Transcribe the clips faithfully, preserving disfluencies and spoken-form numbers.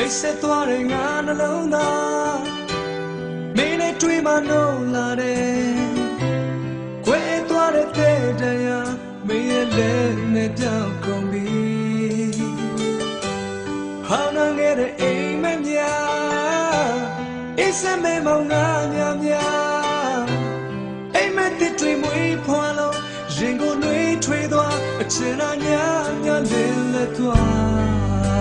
set dwelling on alone. Many dream I know lade. Where dwelleth there, may let me down come be. How long get the amen ya? It's a memo ya. Amen the dream we follow. Jingle we trade one, a chinanya, your little one.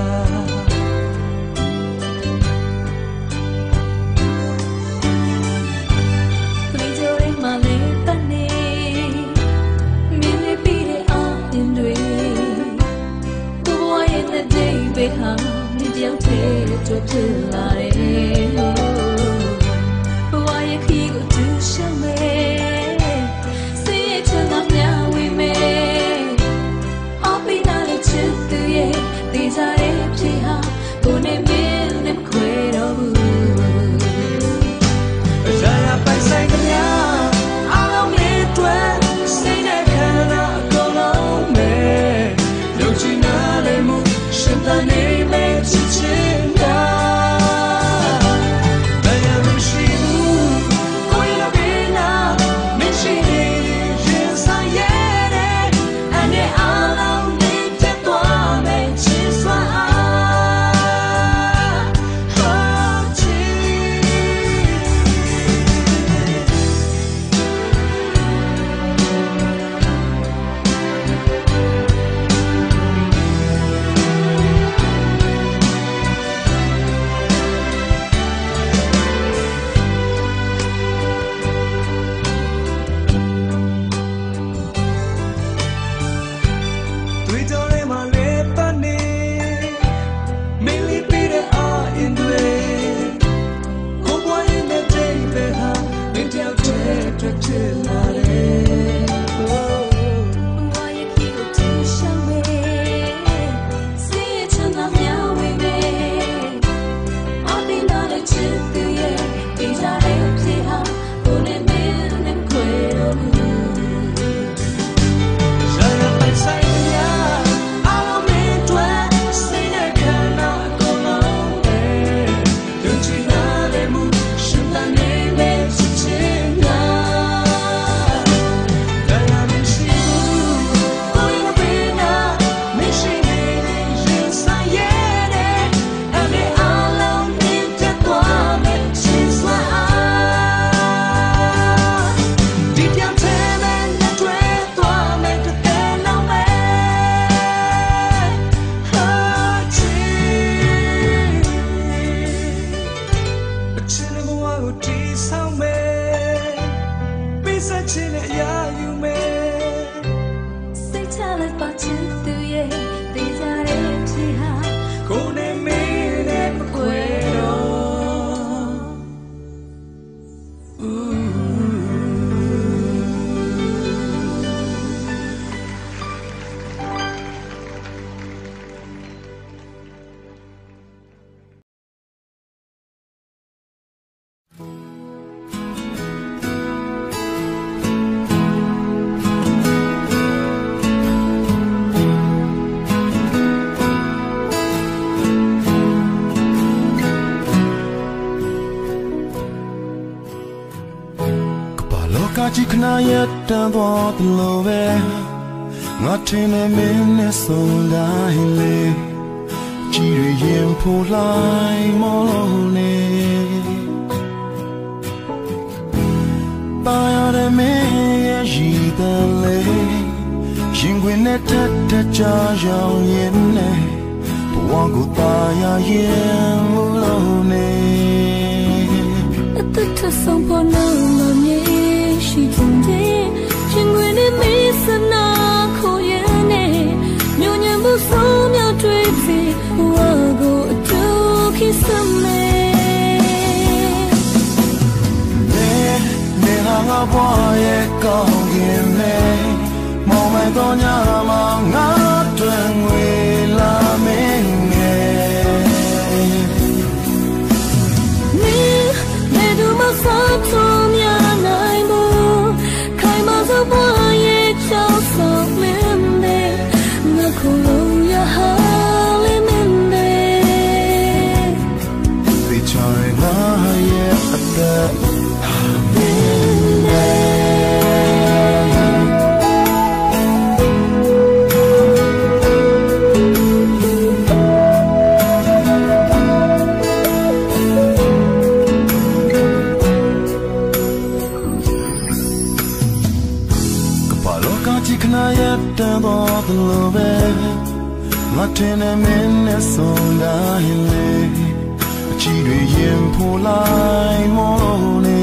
Chikna yet and what the love, not in a minute so lively. Chiri yim polai molone. By the me, she the lay. Shinguinetta jaja yene. Puango taya yem molone. At the Tassambona, mammy. She today, she went me some Koyane. Union was on your tracy, who will go to kiss some man. Me hang a boy, gone in me. Moment on your long out when we love me. Me, me do my son from your night. နဲ့ဆုံးတိုင်းလေအချီတွေရင်ဖိုးလိုက်မောနေ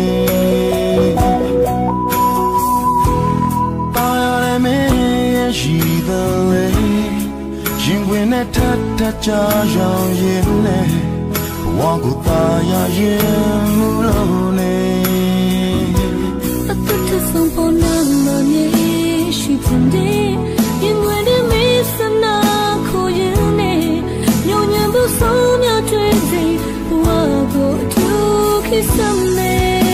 ပါရမယ်ရဲ့ရှိတဲ့လေရင်ဝင်နဲ့ထပ်ထပ်ကြာရောက်ရင်လေဘဝကိုပါရရင်မလို့နေအသက်ထဆုံးပေါ်နာမနေရှိတဲ့ရင်ဝင်တဲ့မေးစနာကိုရင်နေညဉ့်ညံဖို့ဆုံးမြတ်တွေစိဘဝကိုသူခိစမေ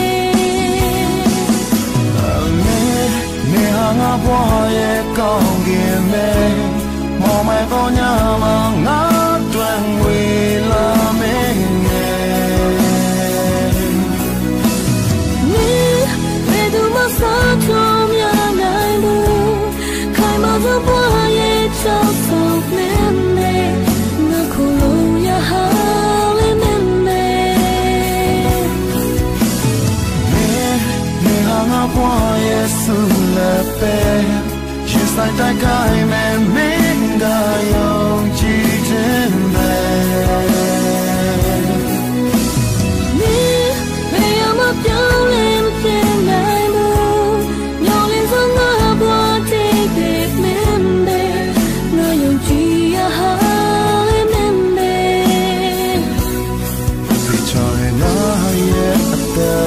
နေဟာငါဘဝရဲ့ကောင်းကင်မဲမောင်မဲ့တော့ညမှာငါတွင်ဝေလာမယ်ငယ်နေဘယ်သူမှစားချုံမြနိုင်ဘူးခိုင်မာသောဘဝရဲ့ချောက်ဆုံးမင်းနဲ့ငါခုလုံးရဟာလေးမင်းနဲ့နေနေဟာငါဘဝရဲ့ဆူလက်ပဲရှင်ဆိုင်တိုက်ခိုင်းမယ်မင်းကယုံကြည်ခြင်းပဲနေဘယ်မှာပြောင်းလဲမဖြစ်နိုင်ဘူးညောင်းလင်းဆုံးငါဘဝတည်တဲ့မင်းနဲ့ငါယုံကြည်ရဟာလေးမင်းနဲ့ဒီချောင်းနာရဲ့အသက်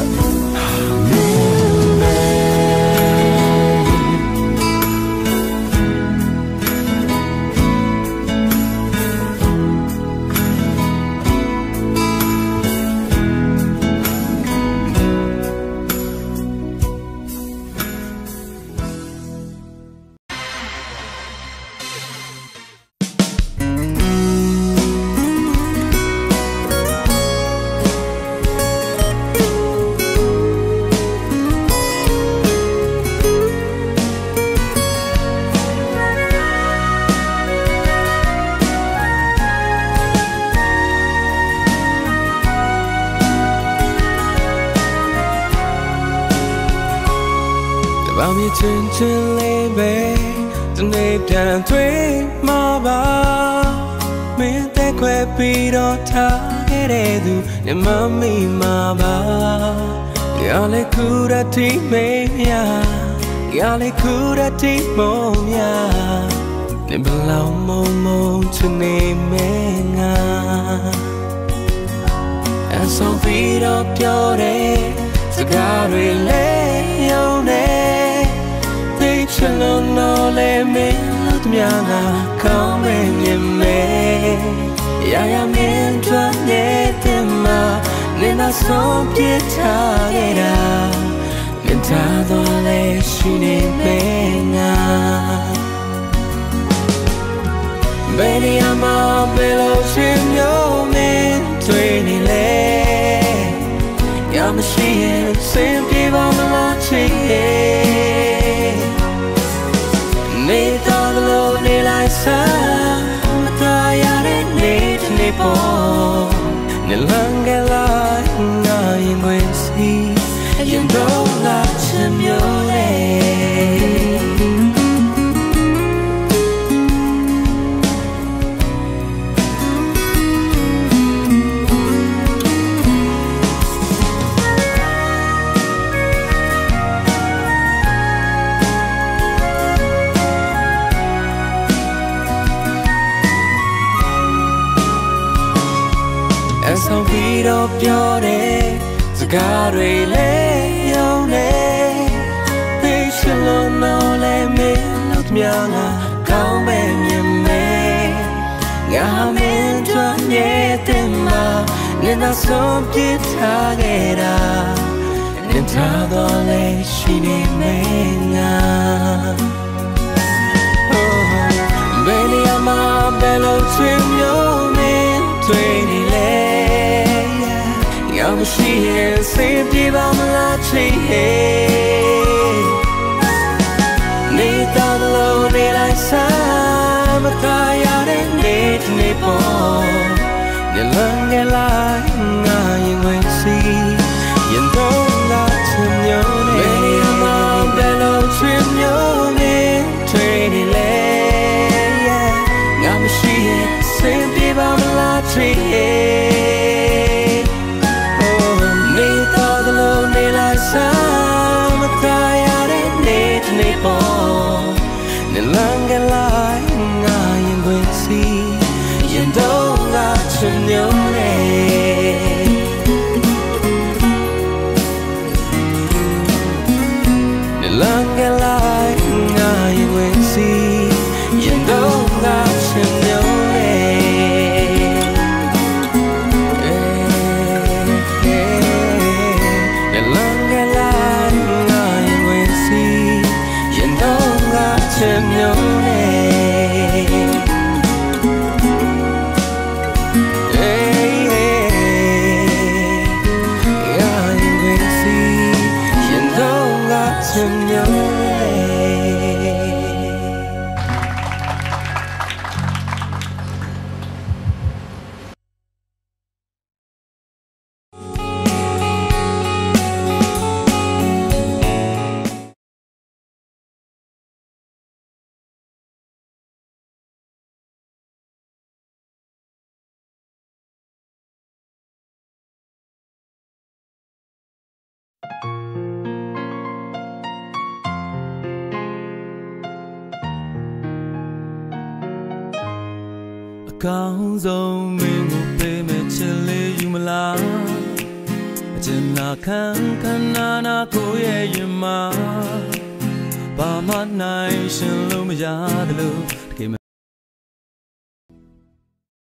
ချင်းချင်းလေးပဲတနေ့ပြန်တွေ့မှာပါမင်းတဲ့ခွဲပြီးတော့ထားခဲ့တဲ့သူနေမမီမှာပါရလေခုရတိမေးများရလေခုရတိမုံများနေဘလောင်မုံမုံချနေမေငါအဆောင်ပြီးတော့ပြောတဲ့စကားတွေလေးယုံနေချလုံးနော်လေမင်းလို့မြာငါကောင်းမင်းမြင်မေရရမင်းတို့နေတဲ့မှာနေနာဆုံးပြထားခဲ့တာမင်းသားတော်လေးရှိနေမေငါဘယ်နေရာမှာဘယ်လိုရှင်မျိုးမင်းတွေ့နေလဲရမရှိရင်စင်ပြေပါမလားချစ်နေတော်လို့နေလိုက်စားမတော်ရတဲ့နေ့တစ်နေ့ပေါ်နေလန်းကလေးငါရင်ဝင်စီရင်တော့လာချင်မျိုးလေဆောင်ပြီးတော့ပြောတဲ့စကားတွေလေးယုံနေသိချင်လို့နော်လေမင်းလို့မြာငါကောင်းပဲမြင်မေငါမင်းတို့နေတဲ့မှာနေသာဆုံးပြထားခဲ့တာနေထားတော့လေရှိနေမေငါဘယ်နေရာမှာဘယ်လိုချင်မျိုးမင်းတွေ့နေလဲမရှိရင်စေပြေပါမလားချစ်နေတော်လို့နေလိုက်စားမတော်ရတဲ့နေ့တစ်နေ့ပေါ်နေလန်းကလေးငါရင်ဝင်စီရင်တော့လာချင်မျိုးနေဘယ်နေရာမှာဘယ်လိုချင်မျိုးနေတွေ့နေလဲငါမရှိရင်စေ tree. Oh, me thought the low me like some a tired need nipple. Nilanga like I am going to see. You don't got to know me. Nilanga like I am going to see. You don't got to know me. Nilanga like I am going to see. You don't got to know me. Cao dâu mình ngủ bê mẹ chân lê yu mà la chân na khăn khăn na na cô ye yu ma ba mắt này chân lâu mà ya de lâu